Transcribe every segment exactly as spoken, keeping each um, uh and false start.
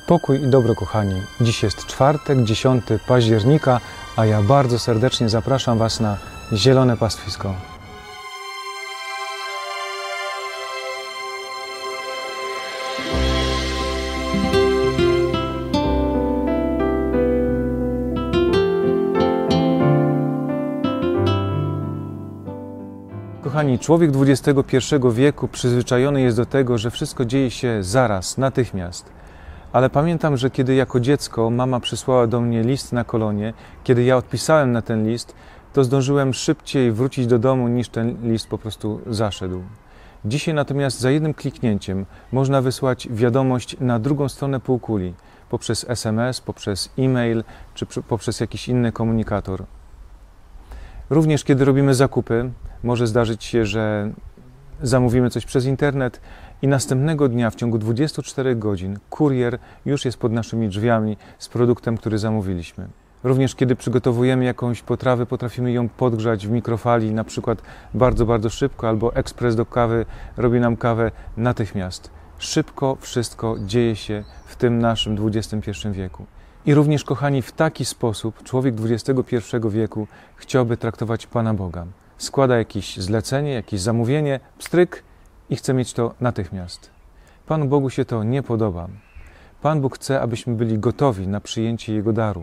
Pokój i dobro, kochani. Dziś jest czwartek, dziesiątego października, a ja bardzo serdecznie zapraszam Was na Zielone Pastwisko. Kochani, człowiek dwudziestego pierwszego wieku przyzwyczajony jest do tego, że wszystko dzieje się zaraz, natychmiast. Ale pamiętam, że kiedy jako dziecko mama przysłała do mnie list na kolonie, kiedy ja odpisałem na ten list, to zdążyłem szybciej wrócić do domu, niż ten list po prostu zaszedł. Dzisiaj natomiast za jednym kliknięciem można wysłać wiadomość na drugą stronę półkuli, poprzez es em es, poprzez e-mail, czy poprzez jakiś inny komunikator. Również kiedy robimy zakupy, może zdarzyć się, że zamówimy coś przez internet i następnego dnia w ciągu dwudziestu czterech godzin kurier już jest pod naszymi drzwiami z produktem, który zamówiliśmy. Również kiedy przygotowujemy jakąś potrawę, potrafimy ją podgrzać w mikrofali, na przykład bardzo, bardzo szybko, albo ekspres do kawy robi nam kawę natychmiast. Szybko wszystko dzieje się w tym naszym dwudziestym pierwszym wieku. I również, kochani, w taki sposób człowiek dwudziestego pierwszego wieku chciałby traktować Pana Boga. Składa jakieś zlecenie, jakieś zamówienie, pstryk i chce mieć to natychmiast. Panu Bogu się to nie podoba. Pan Bóg chce, abyśmy byli gotowi na przyjęcie Jego daru.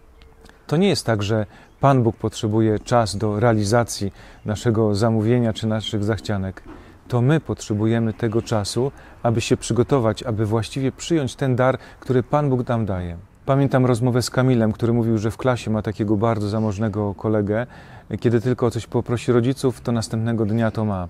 To nie jest tak, że Pan Bóg potrzebuje czas do realizacji naszego zamówienia czy naszych zachcianek. To my potrzebujemy tego czasu, aby się przygotować, aby właściwie przyjąć ten dar, który Pan Bóg nam daje. Pamiętam rozmowę z Kamilem, który mówił, że w klasie ma takiego bardzo zamożnego kolegę. Kiedy tylko o coś poprosi rodziców, to następnego dnia to ma.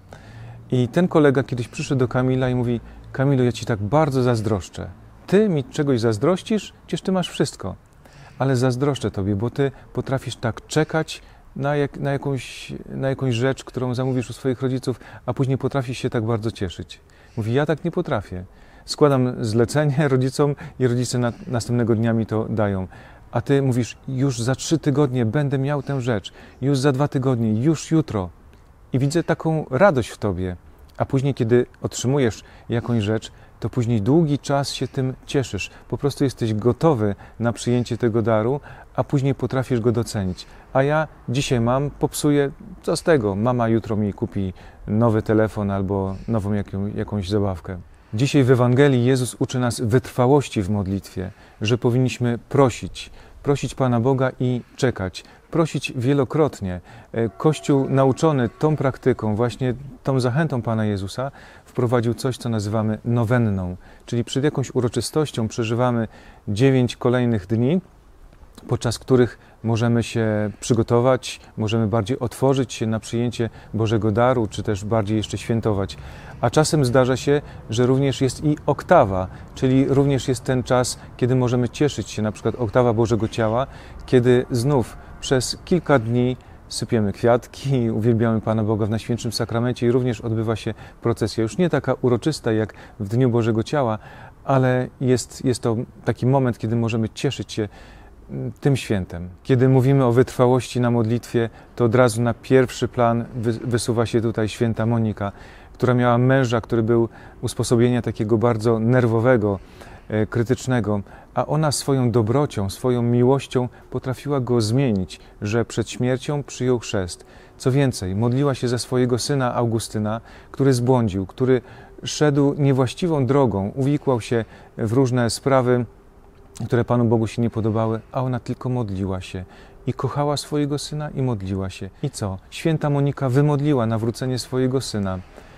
I ten kolega kiedyś przyszedł do Kamila i mówi: Kamilu, ja Ci tak bardzo zazdroszczę. Ty mi czegoś zazdrościsz? Przecież Ty masz wszystko. Ale zazdroszczę Tobie, bo Ty potrafisz tak czekać na, jak, na, jakąś, na jakąś rzecz, którą zamówisz u swoich rodziców, a później potrafisz się tak bardzo cieszyć. Mówi: ja tak nie potrafię. Składam zlecenie rodzicom i rodzice na, następnego dnia mi to dają. A Ty mówisz: już za trzy tygodnie będę miał tę rzecz, już za dwa tygodnie, już jutro. I widzę taką radość w Tobie. A później, kiedy otrzymujesz jakąś rzecz, to później długi czas się tym cieszysz. Po prostu jesteś gotowy na przyjęcie tego daru, a później potrafisz go docenić. A ja dzisiaj mam, popsuję, co z tego? Mama jutro mi kupi nowy telefon albo nową jaką, jakąś zabawkę. Dzisiaj w Ewangelii Jezus uczy nas wytrwałości w modlitwie, że powinniśmy prosić, prosić Pana Boga i czekać, prosić wielokrotnie. Kościół nauczony tą praktyką, właśnie tą zachętą Pana Jezusa, wprowadził coś, co nazywamy nowenną, czyli przed jakąś uroczystością przeżywamy dziewięć kolejnych dni, podczas których możemy się przygotować, możemy bardziej otworzyć się na przyjęcie Bożego daru, czy też bardziej jeszcze świętować. A czasem zdarza się, że również jest i oktawa, czyli również jest ten czas, kiedy możemy cieszyć się, na przykład oktawa Bożego Ciała, kiedy znów przez kilka dni sypiemy kwiatki, uwielbiamy Pana Boga w Najświętszym Sakramencie i również odbywa się procesja. Już nie taka uroczysta jak w Dniu Bożego Ciała, ale jest, jest to taki moment, kiedy możemy cieszyć się tym świętem. Kiedy mówimy o wytrwałości na modlitwie, to od razu na pierwszy plan wysuwa się tutaj święta Monika, która miała męża, który był usposobienia takiego bardzo nerwowego, krytycznego, a ona swoją dobrocią, swoją miłością potrafiła go zmienić, że przed śmiercią przyjął chrzest. Co więcej, modliła się za swojego syna Augustyna, który zbłądził, który szedł niewłaściwą drogą, uwikłał się w różne sprawy, które Panu Bogu się nie podobały, a ona tylko modliła się i kochała swojego syna i modliła się. I co? Święta Monika wymodliła nawrócenie swojego syna.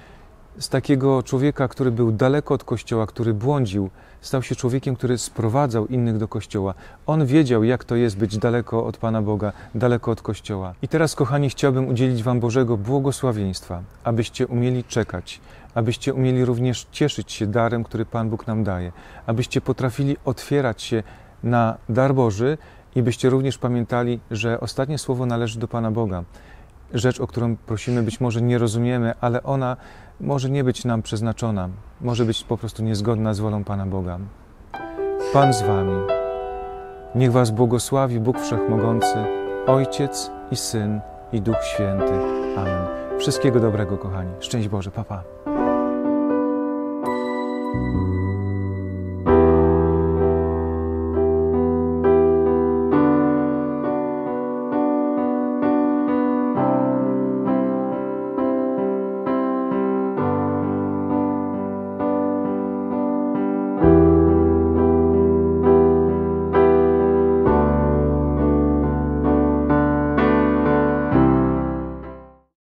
Z takiego człowieka, który był daleko od Kościoła, który błądził, stał się człowiekiem, który sprowadzał innych do Kościoła. On wiedział, jak to jest być daleko od Pana Boga, daleko od Kościoła. I teraz, kochani, chciałbym udzielić Wam Bożego błogosławieństwa, abyście umieli czekać, abyście umieli również cieszyć się darem, który Pan Bóg nam daje, abyście potrafili otwierać się na dar Boży i byście również pamiętali, że ostatnie słowo należy do Pana Boga. Rzecz, o którą prosimy, być może nie rozumiemy, ale ona może nie być nam przeznaczona, może być po prostu niezgodna z wolą Pana Boga. Pan z Wami. Niech Was błogosławi Bóg Wszechmogący, Ojciec i Syn i Duch Święty. Amen. Wszystkiego dobrego, kochani. Szczęść Boże. Pa, pa.